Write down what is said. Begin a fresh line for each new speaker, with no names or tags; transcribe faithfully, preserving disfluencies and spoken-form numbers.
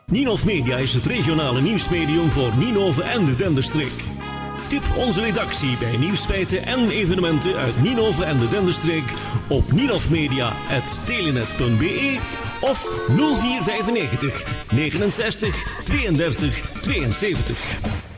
Ninov Media is het regionale nieuwsmedium voor Ninove en de Denderstreek. Tip onze redactie bij nieuwsfeiten en evenementen uit Ninove en de Denderstreek op ninofmedia apenstaartje telenet punt be of nul vier negen vijf negenenzestig tweeëndertig tweeënzeventig.